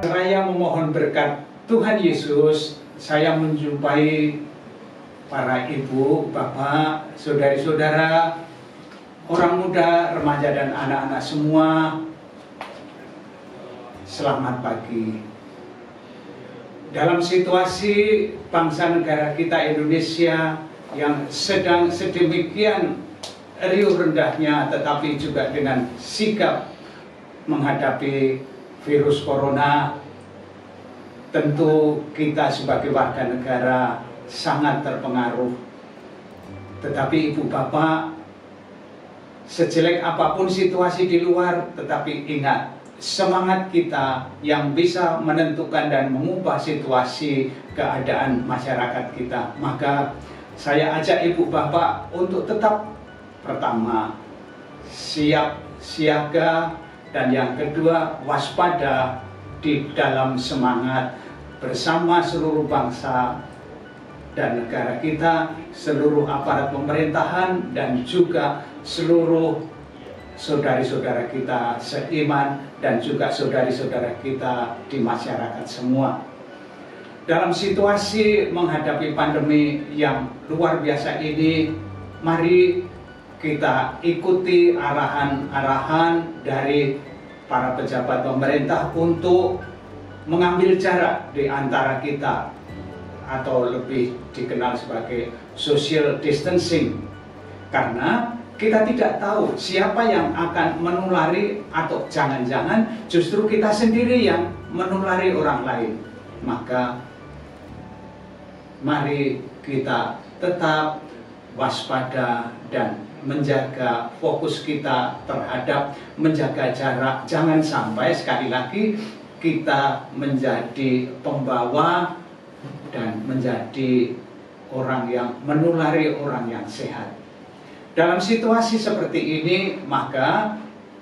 Seraya memohon berkat Tuhan Yesus, saya menjumpai para ibu, bapak, saudari-saudara, orang muda, remaja dan anak-anak semua. Selamat pagi. Dalam situasi bangsa negara kita Indonesia yang sedang sedemikian riuh rendahnya, tetapi juga dengan sigap menghadapi virus corona, tentu kita sebagai warga negara sangat terpengaruh. Tetapi ibu bapak, sejelek apapun situasi di luar, tetapi ingat, semangat kita yang bisa menentukan dan mengubah situasi keadaan masyarakat kita. Maka saya ajak ibu bapak untuk tetap, pertama, siap siaga, dan yang kedua, waspada di dalam semangat bersama seluruh bangsa dan negara kita, seluruh aparat pemerintahan, dan juga seluruh saudari-saudara kita seiman dan juga saudari-saudara kita di masyarakat semua. Dalam situasi menghadapi pandemi yang luar biasa ini, mari kita ikuti arahan-arahan dari para pejabat pemerintah untuk mengambil jarak di antara kita, atau lebih dikenal sebagai social distancing, karena kita tidak tahu siapa yang akan menulari, atau jangan-jangan justru kita sendiri yang menulari orang lain. Maka mari kita tetap waspada dan menjaga fokus kita terhadap menjaga jarak. Jangan sampai sekali lagi kita menjadi pembawa dan menjadi orang yang menulari orang yang sehat. Dalam situasi seperti ini, maka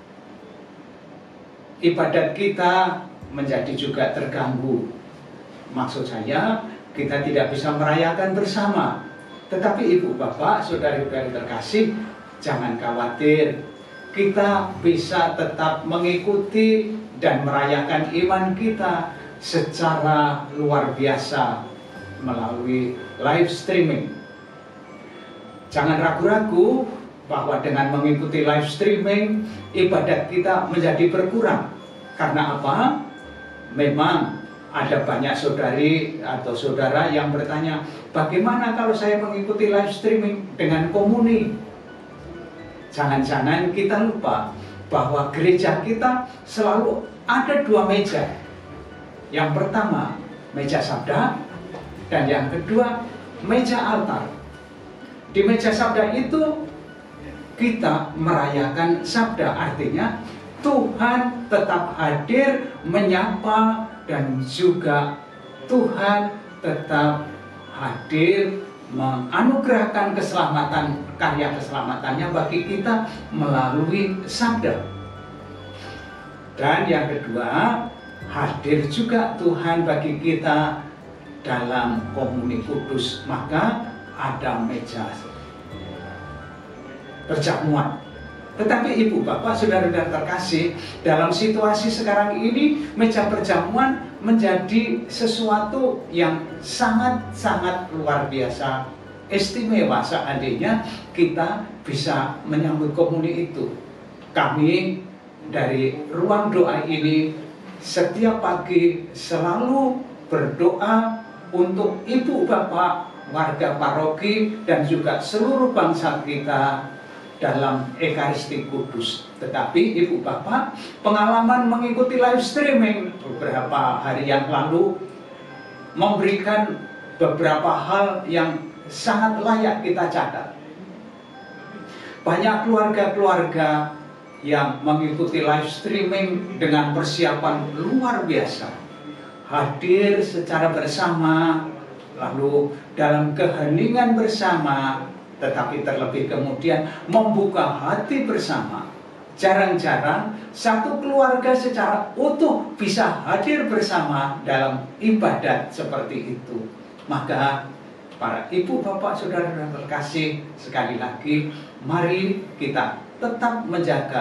ibadat kita menjadi juga terganggu. Maksud saya, kita tidak bisa merayakan bersama. Tetapi ibu bapak, saudari-saudari terkasih, jangan khawatir. Kita bisa tetap mengikuti dan merayakan iman kita secara luar biasa melalui live streaming. Jangan ragu-ragu bahwa dengan mengikuti live streaming, ibadat kita menjadi berkurang. Karena apa? Memang ada banyak saudari atau saudara yang bertanya, bagaimana kalau saya mengikuti live streaming dengan komuni? Jangan-jangan kita lupa bahwa gereja kita selalu ada dua meja. Yang pertama, meja sabda, dan yang kedua, meja altar. Di meja sabda itu kita merayakan sabda, artinya Tuhan tetap hadir menyapa, dan juga Tuhan tetap hadir menganugerahkan keselamatan, karya keselamatannya bagi kita melalui sabda. Dan yang kedua, hadir juga Tuhan bagi kita dalam komuni kudus. Maka ada meja perjamuan. Tetapi ibu bapak, saudara-saudara terkasih, dalam situasi sekarang ini, meja perjamuan menjadi sesuatu yang sangat-sangat luar biasa istimewa seandainya kita bisa menyambut komuni itu. Kami dari ruang doa ini setiap pagi selalu berdoa untuk ibu bapak, warga paroki, dan juga seluruh bangsa kita dalam Ekaristi Kudus. Tetapi ibu bapak, pengalaman mengikuti live streaming beberapa hari yang lalu memberikan beberapa hal yang sangat layak kita catat. Banyak keluarga-keluarga yang mengikuti live streaming dengan persiapan luar biasa, hadir secara bersama, lalu dalam keheningan bersama, tetapi terlebih kemudian membuka hati bersama. Jarang-jarang satu keluarga secara utuh bisa hadir bersama dalam ibadat seperti itu. Maka para ibu bapak saudara terkasih, sekali lagi mari kita tetap menjaga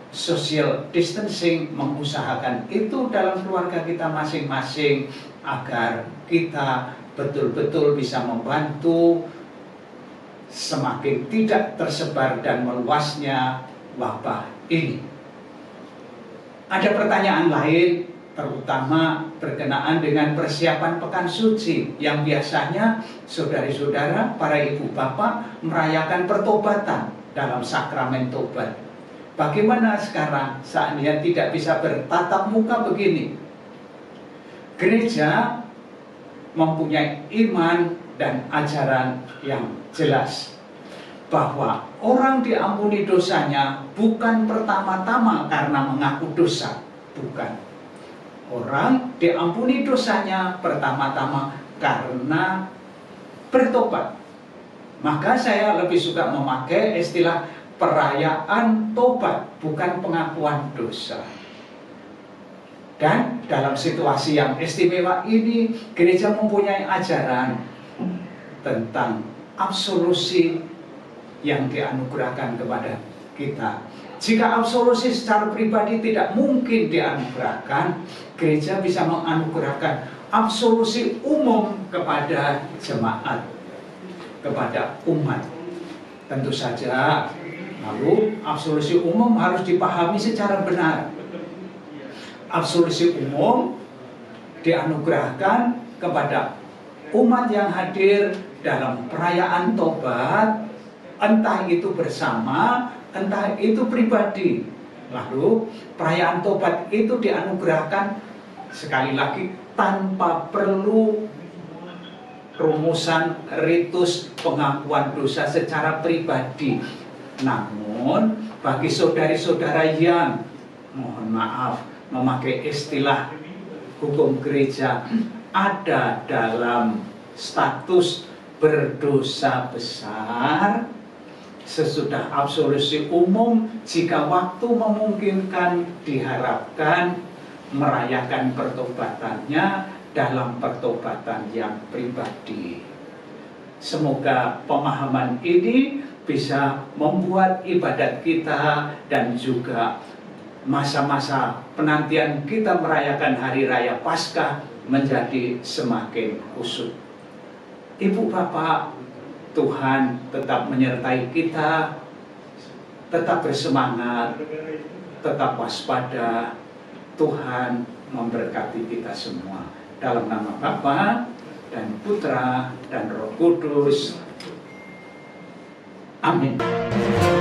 social distancing, mengusahakan itu dalam keluarga kita masing-masing agar kita betul-betul bisa membantu semakin tidak tersebar dan meluasnya wabah ini. Ada pertanyaan lain, terutama berkenaan dengan persiapan pekan suci yang biasanya saudari-saudara, para ibu bapak merayakan pertobatan dalam sakramen tobat. Bagaimana sekarang saatnya tidak bisa bertatap muka begini? Gereja mempunyai iman dan ajaran yang jelas bahwa orang diampuni dosanya bukan pertama-tama karena mengaku dosa, bukan. Orang diampuni dosanya pertama-tama karena bertobat. Maka saya lebih suka memakai istilah perayaan tobat, bukan pengakuan dosa. Dan dalam situasi yang istimewa ini, gereja mempunyai ajaran tentang absolusi yang dianugerahkan kepada kita. Jika absolusi secara pribadi tidak mungkin dianugerahkan, gereja bisa menganugerahkan absolusi umum kepada jemaat, kepada umat. Tentu saja, lalu absolusi umum harus dipahami secara benar. Absolusi umum dianugerahkan kepada umat yang hadir dalam perayaan tobat, entah itu bersama, entah itu pribadi. Lalu perayaan tobat itu dianugerahkan sekali lagi tanpa perlu rumusan ritus pengakuan dosa secara pribadi. Namun bagi saudari-saudara yang, mohon maaf, memakai istilah hukum gereja, ada dalam status berdosa besar, sesudah absolusi umum, jika waktu memungkinkan, diharapkan merayakan pertobatannya dalam pertobatan yang pribadi. Semoga pemahaman ini bisa membuat ibadat kita dan juga masa-masa penantian kita merayakan Hari Raya Paskah menjadi semakin khusyuk. Ibu bapak, Tuhan tetap menyertai kita, tetap bersemangat, tetap waspada. Tuhan memberkati kita semua. Dalam nama Bapa dan Putra dan Roh Kudus. Amin.